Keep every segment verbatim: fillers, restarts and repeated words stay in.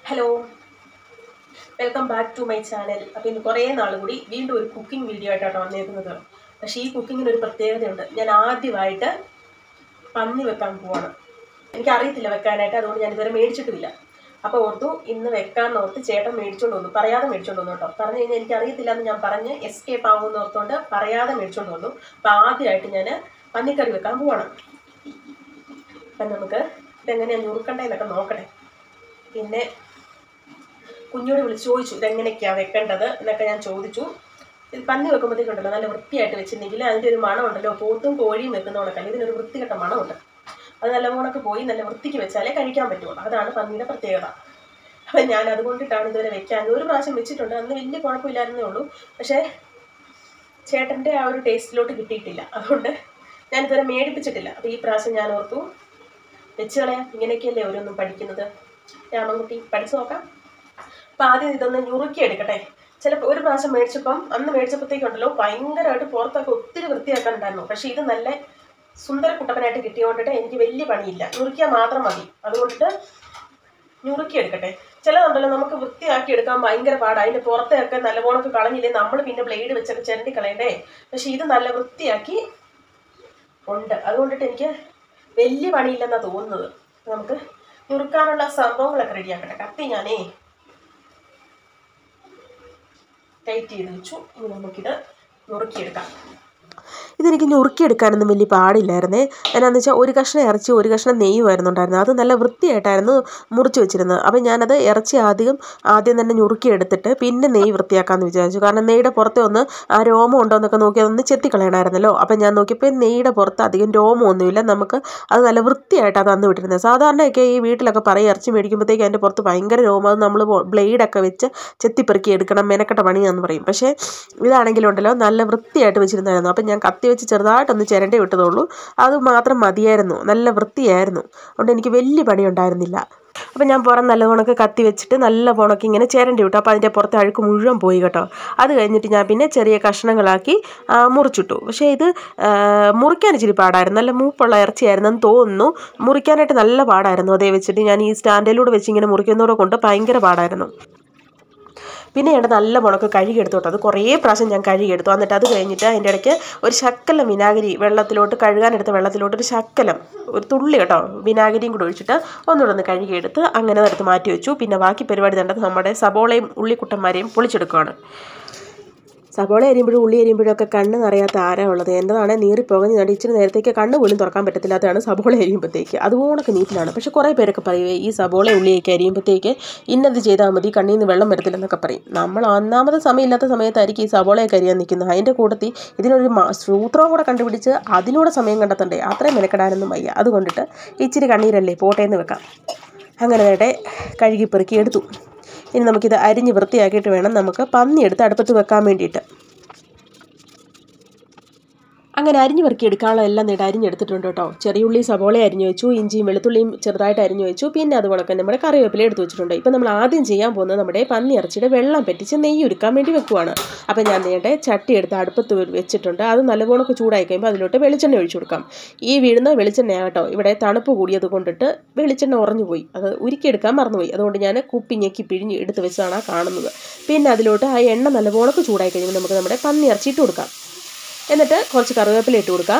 Hello, welcome back to my channel. അപ്പോൾ ഇന്ന് കുറേ നാൾ കൂടി വീണ്ടും ഒരു കുക്കിംഗ് വീഡിയോ ആയിട്ടാണ് വന്നേക്കുന്നത്. പക്ഷേ ഈ കുക്കിങ്ങിന് ഒരു പ്രത്യേകതയുണ്ട്. ഞാൻ ആദ്യമായിട്ട് പന്നി വെക്കാൻ പോവാണ്. എനിക്കറിയത്തില്ല വെക്കാനായിട്ട്, അതുകൊണ്ട് ഞാൻ ഇതുവരെ മേടിച്ചിട്ടില്ല. അപ്പോൾ ഓർത്തു ഇന്ന് വെക്കാമെന്ന് ഓർത്ത് ചേട്ടൻ മേടിച്ചുകൊണ്ട് വന്നു. പറയാതെ മേടിച്ചുകൊണ്ട് വന്നു കേട്ടോ. പറഞ്ഞു കഴിഞ്ഞാൽ എനിക്കറിയത്തില്ല എന്ന് ഞാൻ പറഞ്ഞ് എസ്കേപ്പ് ആകുമെന്ന് ഓർത്തുകൊണ്ട് പറയാതെ മേടിച്ചുകൊണ്ട് വന്നു. അപ്പോൾ ആദ്യമായിട്ട് ഞാൻ പന്നിക്കറി വെക്കാൻ പോവാണ്. അപ്പം നമുക്ക് ഇതെങ്ങനെയാണ് ഞുറുക്കണ്ടേന്നൊക്കെ നോക്കട്ടെ. പിന്നെ കുഞ്ഞോട് വിളിച്ച് ചോദിച്ചു ഇതെങ്ങനെയൊക്കെയാണ് വെക്കേണ്ടത് എന്നൊക്കെ ഞാൻ ചോദിച്ചു. ഇത് പന്നി വെക്കുമ്പോഴത്തേക്കുണ്ടല്ലോ നല്ല വൃത്തിയായിട്ട് വെച്ചിട്ടുണ്ടെങ്കിൽ അതിൻ്റെ ഒരു മണമുണ്ടല്ലോ, പോത്തും കോഴിയും വെക്കുന്ന ഉണക്കല്ല, ഇതിനൊരു വൃത്തികെട്ട മണമുണ്ട്. അത് നല്ല ഉണക്ക് പോയി നല്ല വൃത്തിക്ക് വെച്ചാലേ കഴിക്കാൻ പറ്റുള്ളൂ. അതാണ് പന്നിയുടെ പ്രത്യേകത. അപ്പം ഞാൻ അതുകൊണ്ടിട്ടാണ് ഇതുവരെ വെക്കാൻ. ഒരു പ്രാവശ്യം വെച്ചിട്ടുണ്ട്, അന്ന് വലിയ കുഴപ്പമില്ലായിരുന്നേ ഉള്ളൂ. പക്ഷേ ചേട്ടൻ്റെ ആ ഒരു ടേസ്റ്റിലോട്ട് കിട്ടിയിട്ടില്ല, അതുകൊണ്ട് ഞാൻ ഇതുവരെ മേടിപ്പിച്ചിട്ടില്ല. അപ്പോൾ ഈ പ്രാവശ്യം ഞാൻ ഓർത്തു വെച്ച് കളയാം. ഇങ്ങനെയൊക്കെയല്ലേ ഓരോന്നും പഠിക്കുന്നത്. രാമൻകുട്ടി പഠിച്ചു നോക്കാം. അപ്പം ആദ്യം ഇതൊന്ന് ഞുറുക്കി എടുക്കട്ടെ. ചിലപ്പോൾ ഒരു പ്രാവശ്യം മേടിച്ചപ്പം അന്ന് മേടിച്ചപ്പോഴത്തേക്കുണ്ടല്ലോ ഭയങ്കരമായിട്ട് പുറത്തൊക്കെ ഒത്തിരി വൃത്തിയാക്കാനുണ്ടായിരുന്നു. പക്ഷേ ഇത് നല്ല സുന്ദര കുട്ടപ്പനായിട്ട് കിട്ടിയോണ്ടിട്ട് എനിക്ക് വലിയ പണിയില്ല, ഞുറുക്കിയാൽ മാത്രം മതി. അതുകൊണ്ടിട്ട് ഞുറുക്കി എടുക്കട്ടെ. ചിലതുണ്ടല്ലോ നമുക്ക് വൃത്തിയാക്കി എടുക്കാൻ ഭയങ്കര പാടാണ്. അതിൻ്റെ പുറത്തൊക്കെ നല്ലപോണക്ക് കളഞ്ഞില്ലേ നമ്മൾ പിന്നെ ബ്ലേഡ് വെച്ചൊക്കെ ചിരണ്ടി കളയണ്ടേ. പക്ഷേ ഇത് നല്ല വൃത്തിയാക്കി ഉണ്ട്, അതുകൊണ്ടിട്ട് എനിക്ക് വലിയ പണിയില്ലെന്നാണ് തോന്നുന്നത്. നമുക്ക് ഞുറുക്കാനുള്ള സംഭവങ്ങളൊക്കെ റെഡിയാക്കട്ടെ. കത്തി ഞാനേ ടൈറ്റ് ചെയ്ത് വെച്ചു. ഇനി നമുക്കിത് ഞുറുക്കിയെടുക്കാം. ഇതെനിക്ക് ഞുറുക്കിയെടുക്കാനൊന്നും വലിയ പാടില്ലായിരുന്നേ. എന്നാന്ന് വെച്ചാൽ ഒരു കഷ്ണം ഇറച്ചി ഒരു കഷ്ണം നെയ്യുമായിരുന്നുണ്ടായിരുന്നു. അത് നല്ല വൃത്തിയായിട്ടായിരുന്നു മുറിച്ച് വെച്ചിരുന്നത്. അപ്പം ഞാനത് ഇറച്ചി ആദ്യം ആദ്യം തന്നെ ഞുറുക്കിയെടുത്തിട്ട് പിന്നെ നെയ്യ് വൃത്തിയാക്കാമെന്ന് വിചാരിച്ചു. കാരണം നെയ്യുടെ പുറത്തെ ഒന്ന് ആ രോമം ഉണ്ടോ എന്നൊക്കെ നോക്കി അതൊന്ന് ചെത്തിക്കളയണമായിരുന്നല്ലോ. അപ്പം ഞാൻ നോക്കിയപ്പോൾ നെയ്യുടെ പുറത്ത് അധികം രോമമൊന്നുമില്ല. നമുക്ക് അത് നല്ല വൃത്തിയായിട്ടാണ് തന്നു വിട്ടിരുന്നത്. സാധാരണയൊക്കെ ഈ വീട്ടിലൊക്കെ പറയും ഇറച്ചി മേടിക്കുമ്പോഴത്തേക്ക് അതിൻ്റെ പുറത്ത് ഭയങ്കര രോമം, അത് നമ്മൾ ബ്ലേഡൊക്കെ വെച്ച് ചെത്തിപ്പെറുക്കി എടുക്കണം, മെനക്കെട്ട പണിയാന്ന് പറയും. പക്ഷേ ഇതാണെങ്കിലുണ്ടല്ലോ നല്ല വൃത്തിയായിട്ട് വെച്ചിരുന്നായിരുന്നു. അപ്പം ഞാൻ കത്തി വെച്ച് ചെറുതായിട്ടൊന്ന് ചിരണ്ടി വിട്ടതുള്ളൂ. അത് മാത്രം മതിയായിരുന്നു, നല്ല വൃത്തിയായിരുന്നു. അതുകൊണ്ട് എനിക്ക് വലിയ പണി ഉണ്ടായിരുന്നില്ല. അപ്പം ഞാൻ പുറം നല്ല ഉണക്ക് കത്തി വെച്ചിട്ട് നല്ല ഉണക്ക് ഇങ്ങനെ ചിരണ്ടി വിട്ടു. അപ്പോൾ അതിൻ്റെ പുറത്തെ അഴുക്ക് മുഴുവൻ പോയി കേട്ടോ. അത് കഴിഞ്ഞിട്ട് ഞാൻ പിന്നെ ചെറിയ കഷ്ണങ്ങളാക്കി മുറിച്ചിട്ടു. പക്ഷേ ഇത് മുറിക്കാൻ ഇച്ചിരി പാടായിരുന്നു. നല്ല മൂപ്പുള്ള ഇറച്ചിയായിരുന്നെന്ന് തോന്നുന്നു. മുറിക്കാനായിട്ട് നല്ല പാടായിരുന്നു. അതേ വെച്ചിട്ട് ഞാൻ ഈ സ്റ്റാൻഡിലൂടെ വെച്ച് ഇങ്ങനെ മുറിക്കുന്നതോടെ കൊണ്ട് ഭയങ്കര പാടായിരുന്നു. പിന്നെ ഞാൻ നല്ല മുളക് കഴുകിയെടുത്തോട്ടോ. അത് കുറേ പ്രാവശ്യം ഞാൻ കഴുകിയെടുത്തു. എന്നിട്ട് അത് കഴിഞ്ഞിട്ട് അതിൻ്റെ ഇടയ്ക്ക് ഒരു ശക്കലം വിനാഗിരി വെള്ളത്തിലോട്ട് കഴുകാനെടുത്ത വെള്ളത്തിലോട്ട് ഒരു ശക്കലം ഒരു തുള്ളി കേട്ടോ വിനാഗിരിയും കൂടെ ഒഴിച്ചിട്ട് ഒന്നുകൂടെ ഒന്ന് കഴുകിയെടുത്ത് അങ്ങനെ എടുത്ത് മാറ്റി വെച്ചു. പിന്നെ ബാക്കി പരിപാടി കണ്ടത് നമ്മുടെ സബോളയും ഉള്ളിക്കുട്ടന്മാരെയും പൊളിച്ചെടുക്കുകയാണ്. സബോള അരിയുമ്പോഴും ഉള്ളി അരിയുമ്പോഴും ഒക്കെ കണ്ണ് നിറയാത്ത ആരാ ഉള്ളത്? എൻ്റെതാണ് നീറിപ്പോകഞ്ഞ് നടി ഇച്ചിരി നേരത്തേക്ക് കണ്ണ് പോലും തുറക്കാൻ പറ്റത്തില്ലാത്തതാണ് സബോള അരിയുമ്പോഴത്തേക്ക്. അതുപോലൊക്കെ നീറ്റിലാണ്. പക്ഷേ കുറേ പേരൊക്കെ പറയുവേ ഈ സബോള ഉള്ളിയൊക്കെ അരിയുമ്പോഴത്തേക്ക് ഇന്നത് ചെയ്താൽ മതി, കണ്ണിൽ നിന്ന് വെള്ളം വരത്തില്ലെന്നൊക്കെ പറയും. നമ്മൾ ഒന്നാമത് സമയമില്ലാത്ത സമയത്തായിരിക്കും ഈ സബോളയൊക്കെ അരിയാൻ നിൽക്കുന്നത്. അതിൻ്റെ കൂട്ടത്തിൽ ഇതിനൊരു സൂത്രവും കൂടെ കണ്ടുപിടിച്ച് അതിലൂടെ സമയം കണ്ടെത്തണ്ടേ? അത്രയും മെനക്കെടാനൊന്നും വയ്യ. അതുകൊണ്ടിട്ട് ഇച്ചിരി കണ്ണീരല്ലേ പോട്ടേന്ന് വെക്കാം. അങ്ങനെ നേടെ കഴുകി പെറുക്കി എടുത്തു. ഇനി നമുക്കിത് അരിഞ്ഞ് വൃത്തിയാക്കിയിട്ട് വേണം നമുക്ക് പന്നി എടുത്ത് അടുപ്പത്ത് വെക്കാൻ വേണ്ടിയിട്ട്. അങ്ങനെ അരിഞ്ഞ് പെറുക്കി എടുക്കാനുള്ള എല്ലാം നേടെ അരിഞ്ഞെടുത്തിട്ടുണ്ട് കേട്ടോ. ചെറിയുള്ളി സബോള അരിഞ്ഞു വെച്ചു, ഇഞ്ചിയും വെളുത്തുള്ളിയും ചെറുതായിട്ട് അരിഞ്ഞു വെച്ചു. പിന്നെ അതുപോലെ തന്നെ നമ്മുടെ കറിവേപ്പില എടുത്ത് വെച്ചിട്ടുണ്ട്. ഇപ്പം നമ്മൾ ആദ്യം ചെയ്യാൻ പോകുന്നത് നമ്മുടെ പന്നി ഇറച്ചിയുടെ വെള്ളം പറ്റിച്ച് നെയ്യ് ഒരുക്കാൻ വേണ്ടി വെക്കുവാണ്. അപ്പം ഞാൻ നേടെ ചട്ടി എടുത്ത് അടുപ്പത്ത് വെച്ചിട്ടുണ്ട്. അത് നല്ലപോലെ ചൂടായി കഴിയുമ്പോൾ അതിലോട്ട് വെളിച്ചെണ്ണ ഒഴിച്ചു കൊടുക്കാം. ഈ വീഴുന്ന വെളിച്ചെണ്ണ കേട്ടോ. ഇവിടെ തണുപ്പ് കൂടിയത് കൊണ്ടിട്ട് വെളിച്ചെണ്ണ ഉറഞ്ഞു പോയി, അത് ഉരുക്കിയെടുക്കാൻ മറന്നുപോയി. അതുകൊണ്ട് ഞാൻ കുപ്പി ഞെക്കി പിഴിഞ്ഞ് എടുത്ത് വെച്ചാണ് കാണുന്നത്. പിന്നെ അതിലോട്ട് ആ എണ്ണ നല്ലപോലെ ചൂടായി കഴിയുമ്പോൾ നമുക്ക് നമ്മുടെ പന്നി ഇറച്ചി ഇട്ട് കൊടുക്കാം. എന്നിട്ട് കുറച്ച് കറിവേപ്പില ഇട്ട് കൊടുക്കാം.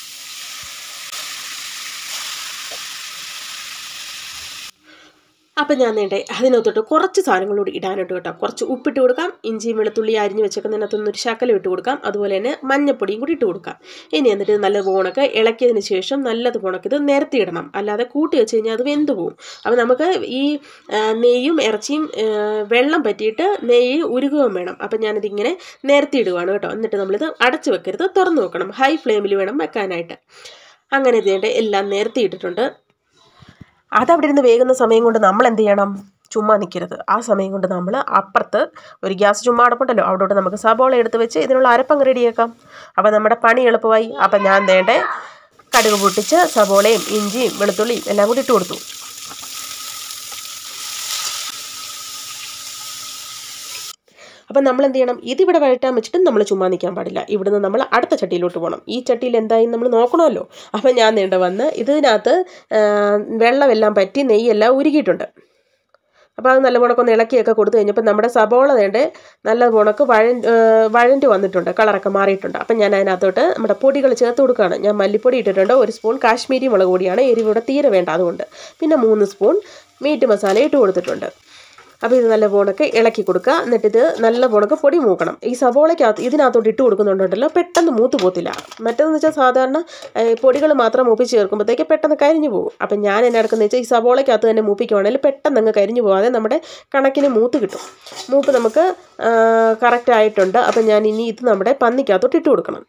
അപ്പം ഞാൻ നേടെ അതിനകത്തോട്ട് കുറച്ച് സാധനങ്ങളോട് ഇടാനുണ്ട് കേട്ടോ. കുറച്ച് ഉപ്പിട്ട് കൊടുക്കാം, ഇഞ്ചിയും വെളുത്തുള്ളി അരിഞ്ഞ് വെച്ചേക്കുന്നതിനകത്തൊന്നൊരു ശകലം ഇട്ട് കൊടുക്കാം. അതുപോലെ തന്നെ മഞ്ഞപ്പൊടിയും കൂടി ഇട്ട് കൊടുക്കാം. ഇനി എന്നിട്ട് നല്ല പോണക്ക് ഇളക്കിയതിന് ശേഷം നല്ലത് പോണക്ക് ഇത് നിരത്തിയിടണം, അല്ലാതെ കൂട്ടി വെച്ച് കഴിഞ്ഞാൽ അത് വെന്ത് പോകും. അപ്പോൾ നമുക്ക് ഈ നെയ്യും ഇറച്ചിയും വെള്ളം പറ്റിയിട്ട് നെയ്യ് ഉരുകുകയും വേണം. അപ്പം ഞാനിതിങ്ങനെ നിരത്തിയിടുകയാണ് കേട്ടോ. എന്നിട്ട് നമ്മളിത് അടച്ച് വെക്കരുത്, തുറന്ന് വെക്കണം. ഹൈ ഫ്ലെയിമിൽ വേണം വെക്കാനായിട്ട്. അങ്ങനെ ഇതിൻ്റെ എല്ലാം നിരത്തിയിട്ടിട്ടുണ്ട്. അതവിടെ ഇരുന്ന് വേകുന്ന സമയം കൊണ്ട് നമ്മൾ എന്ത് ചെയ്യണം? ചുമ്മാ നിൽക്കരുത്. ആ സമയം കൊണ്ട് നമ്മൾ അപ്പുറത്ത് ഒരു ഗ്യാസ് ചുമ്മാ അടപ്പുണ്ടല്ലോ, അവിടോട്ട് നമുക്ക് സബോള എടുത്ത് വെച്ച് ഇതിനുള്ള അരപ്പങ്ങ് റെഡിയാക്കാം. അപ്പോൾ നമ്മുടെ പണി എളുപ്പമായി. അപ്പം ഞാൻ വേണ്ടേ കടുക് പൊട്ടിച്ച് സബോളയും ഇഞ്ചിയും വെളുത്തുള്ളിയും എല്ലാം കൂടി ഇട്ട് കൊടുത്തു. അപ്പം നമ്മൾ എന്ത് ചെയ്യണം? ഇതിവിടെ വഴറ്റാൻ വെച്ചിട്ട് നമ്മൾ ചുമ്മാ നിൽക്കാൻ പാടില്ല. ഇവിടുന്ന് നമ്മൾ അടുത്ത ചട്ടിയിലോട്ട് പോകണം. ഈ ചട്ടിയിൽ എന്തായി നമ്മൾ നോക്കണമല്ലോ. അപ്പം ഞാൻ നീണ്ട വന്ന് ഇതിനകത്ത് വെള്ളമെല്ലാം പറ്റി നെയ്യെല്ലാം ഉരുകിയിട്ടുണ്ട്. അപ്പോൾ അത് നല്ല മുണക്കൊന്ന് ഇളക്കിയൊക്കെ കൊടുത്തു കഴിഞ്ഞപ്പോൾ നമ്മുടെ സബോള വേണ്ട നല്ല മുണക്ക് വഴ വഴണ്ട് വന്നിട്ടുണ്ട്, കളറൊക്കെ മാറിയിട്ടുണ്ട്. അപ്പം ഞാൻ അതിനകത്തോട്ട് നമ്മുടെ പൊടികൾ ചേർത്ത് കൊടുക്കുകയാണ്. ഞാൻ മല്ലിപ്പൊടി ഇട്ടിട്ടുണ്ട്, ഒരു സ്പൂൺ കാശ്മീരി മുളക് പൊടിയാണ്, എരിവിടെ തീരെ വേണ്ട അതുകൊണ്ട്. പിന്നെ മൂന്ന് സ്പൂൺ മീറ്റ് മസാല ഇട്ട് കൊടുത്തിട്ടുണ്ട്. അപ്പോൾ ഇത് നല്ല പോണക്ക് ഇളക്കി കൊടുക്കുക. എന്നിട്ടിത് നല്ല പോണക്ക് പൊടി മൂക്കണം. ഈ സവോളയ്ക്കകത്ത് ഇതിനകത്തോട്ട് ഇട്ട് കൊടുക്കുന്നുണ്ടല്ലോ പെട്ടെന്ന് മൂത്ത് പോത്തില്ല. മറ്റേതെന്ന് വെച്ചാൽ സാധാരണ പൊടികൾ മാത്രം മൂപ്പിച്ച് ചേർക്കുമ്പോഴത്തേക്ക് പെട്ടെന്ന് കരിഞ്ഞു പോകും. അപ്പം ഞാൻ എന്നെ എടുക്കുന്നത് വെച്ചാൽ ഈ സവോളയ്ക്കകത്ത് തന്നെ മൂപ്പിക്കുവാണെങ്കിൽ പെട്ടെന്ന് അങ്ങ് കരിഞ്ഞു പോകാതെ നമ്മുടെ കണക്കിന് മൂത്ത് കിട്ടും. മൂപ്പ് നമുക്ക് കറക്റ്റ് ആയിട്ടുണ്ട്. അപ്പം ഞാൻ ഇനി ഇത് നമ്മുടെ പന്നിക്കകത്തോട്ട് ഇട്ട് കൊടുക്കണം.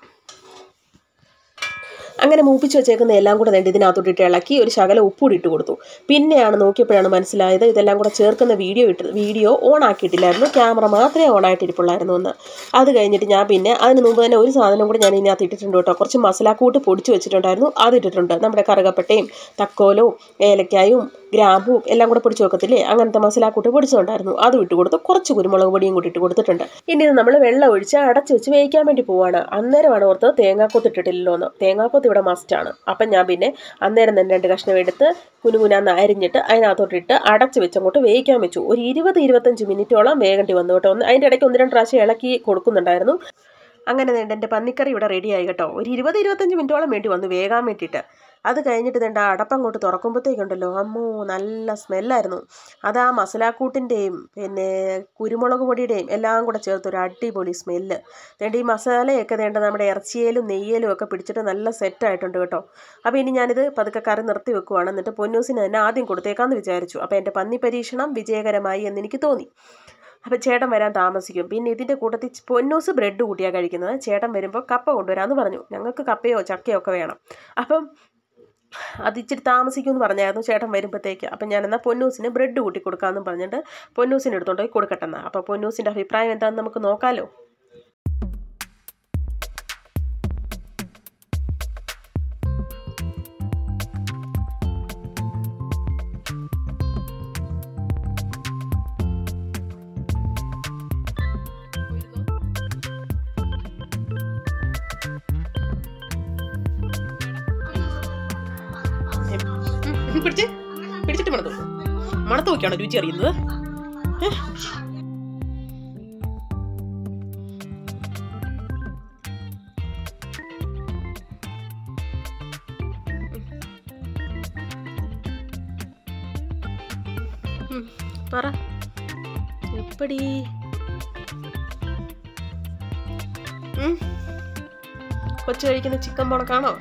അങ്ങനെ മൂപ്പിച്ച് വെച്ചേക്കുന്ന എല്ലാം കൂടെ വേണ്ടി ഇതിനകത്തോട്ടിട്ട് ഇളക്കി ഒരു ശകലം ഉപ്പൂടി ഇട്ട് കൊടുത്തു. പിന്നെയാണ് നോക്കിയപ്പോഴാണ് മനസ്സിലായത് ഇതെല്ലാം കൂടെ ചേർക്കുന്ന വീഡിയോ ഇട്ട് വീഡിയോ ഓൺ ആക്കിയിട്ടില്ലായിരുന്നു, ക്യാമറ മാത്രമേ ഓൺ ആയിട്ടിരിപ്പുള്ളായിരുന്നു എന്ന്. അത് കഴിഞ്ഞിട്ട് ഞാൻ പിന്നെ അതിന് മുമ്പ് തന്നെ ഒരു സാധനം കൂടി ഞാൻ ഇതിനകത്ത് ഇട്ടിട്ടുണ്ട് കേട്ടോ. കുറച്ച് മസാലക്കൂട്ട് പൊടിച്ച് വെച്ചിട്ടുണ്ടായിരുന്നു, അതിട്ടിട്ടുണ്ട്. നമ്മുടെ കറുകപ്പട്ടയും തക്കോലവും ഏലക്കായും ഗ്രാമ്പും എല്ലാം കൂടെ പൊടിച്ച് വെക്കത്തില്ലേ, അങ്ങനത്തെ മസാലക്കൂട്ട് പൊടിച്ചിട്ടുണ്ടായിരുന്നു, അതും ഇട്ട് കൊടുത്തു. കുറച്ച് കുരുമുളക് പൊടിയും കൂടി ഇട്ട് കൊടുത്തിട്ടുണ്ട്. ഇനി ഇത് നമ്മൾ വെള്ളം ഒഴിച്ച് അടച്ച് വെച്ച് വേവിക്കാൻ വേണ്ടി പോവാണ്. അന്നേരമാണ് ഓർത്തത് തേങ്ങാക്കൊത്ത് ഇട്ടിട്ടില്ലല്ലോ എന്ന്. തേങ്ങാക്കൊത്ത് ഇവിടെ മസ്റ്റാണ്. അപ്പം ഞാൻ പിന്നെ അന്നേരം തന്നെ രണ്ട് കഷ്ണം എടുത്ത് കുനുകുനാന്ന് അരിഞ്ഞിട്ട് അതിനകത്തോട്ടിട്ട് അടച്ച് വെച്ച് അങ്ങോട്ട് വേവിക്കാൻ വെച്ചു. ഒരു ഇരുപത് ഇരുപത്തഞ്ച് മിനിറ്റോളം വേകേണ്ടി വന്നു കേട്ടോ. ഒന്ന് അതിൻ്റെ ഇടയ്ക്ക് ഒന്ന് രണ്ട് പ്രാവശ്യം ഇളക്കി കൊടുക്കുന്നുണ്ടായിരുന്നു. അങ്ങനെ വേണ്ട എൻ്റെ പന്നിക്കറി ഇവിടെ റെഡിയായി കേട്ടോ. ഒരു ഇരുപത് ഇരുപത്തഞ്ച് മിനിറ്റോളം വേണ്ടി വന്നു വേകാൻ വേണ്ടിയിട്ട്. അത് കഴിഞ്ഞിട്ട് വേണ്ട അടപ്പങ്ങോട്ട് തുറക്കുമ്പോഴത്തേക്കുണ്ടല്ലോ അമ്മോ നല്ല സ്മെല്ലായിരുന്നു. അത് ആ മസാലക്കൂട്ടിൻ്റെയും പിന്നെ കുരുമുളക് പൊടിയുടെയും എല്ലാം കൂടെ ചേർത്തൊരു അടിപൊളി സ്മെല്ല്. വേണ്ട ഈ മസാലയൊക്കെ വേണ്ട നമ്മുടെ ഇറച്ചിയിലും നെയ്യിലും ഒക്കെ പിടിച്ചിട്ട് നല്ല സെറ്റായിട്ടുണ്ട് കേട്ടോ. അപ്പോൾ ഇനി ഞാനിത് പതുക്കെ കറി നിർത്തി വെക്കുവാണ്. എന്നിട്ട് പൊന്നൂസിന് തന്നെ ആദ്യം കൊടുത്തേക്കാമെന്ന് വിചാരിച്ചു. അപ്പോൾ എൻ്റെ പന്നി പരീക്ഷണം വിജയകരമായി എന്നെനിക്ക് തോന്നി. അപ്പം ചേട്ടൻ വരാൻ താമസിക്കും. പിന്നെ ഇതിൻ്റെ കൂട്ടത്തിൽ പൊന്നൂസ് ബ്രെഡ് കൂട്ടിയാണ് കഴിക്കുന്നത്. ചേട്ടൻ വരുമ്പോൾ കപ്പ കൊണ്ടുവരാമെന്ന് പറഞ്ഞു. ഞങ്ങൾക്ക് കപ്പയോ ചക്കയോ ഒക്കെ വേണം. അപ്പം അത് ഇച്ചിരി താമസിക്കുമെന്ന് പറഞ്ഞായിരുന്നു ചേട്ടൻ വരുമ്പോഴത്തേക്ക്. അപ്പം ഞാനെന്നാൽ പൊന്നൂസിന് ബ്രെഡ് കൂട്ടി കൊടുക്കാമെന്ന് പറഞ്ഞിട്ട് പൊന്നൂസിന് എടുത്തോണ്ട് പോയി കൊടുക്കട്ടെന്നാ. അപ്പോൾ പൊന്നൂസിൻ്റെ അഭിപ്രായം എന്താണെന്ന് നമുക്ക് നോക്കാമല്ലോ. പിടിച്ച് പിടിച്ചിട്ട് മണത്തു മണത്ത് നോക്കിയാണോ രുചി അറിയുന്നത്? പറ എപ്പടി കൊച്ചു കഴിക്കുന്ന ചിക്കൻ പോണക്കാണോ?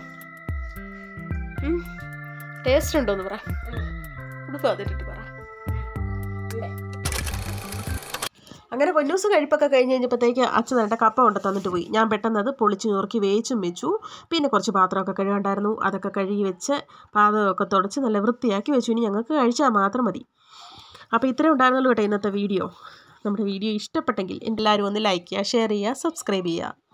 ടേസ്റ്റ് ഉണ്ടോന്ന് പറ. ഉടുപ്പ് അതിട്ടിട്ട് പറ. അങ്ങനെ പൊന്നൂസ് കഴിപ്പൊക്കെ കഴിഞ്ഞ് കഴിഞ്ഞപ്പോഴത്തേക്ക് അച്ഛൻ നല്ല കപ്പ കൊണ്ട് തന്നിട്ട് പോയി. ഞാൻ പെട്ടെന്ന് അത് പൊളിച്ച് നുറുക്കി വേവിച്ചും വെച്ചു. പിന്നെ കുറച്ച് പാത്രമൊക്കെ കഴുകാണ്ടായിരുന്നു, അതൊക്കെ കഴുകി വെച്ച് പാത്രമൊക്കെ തുടച്ച് നല്ല വൃത്തിയാക്കി വെച്ചു. ഇനി ഞങ്ങൾക്ക് കഴിച്ചാൽ മാത്രം മതി. അപ്പോൾ ഇത്രയും ഉണ്ടായിരുന്നുള്ളൂ കേട്ടോ ഇന്നത്തെ വീഡിയോ. നമ്മുടെ വീഡിയോ ഇഷ്ടപ്പെട്ടെങ്കിൽ എല്ലാവരും ഒന്ന് ലൈക്ക് ചെയ്യുക, ഷെയർ ചെയ്യുക, സബ്സ്ക്രൈബ് ചെയ്യുക.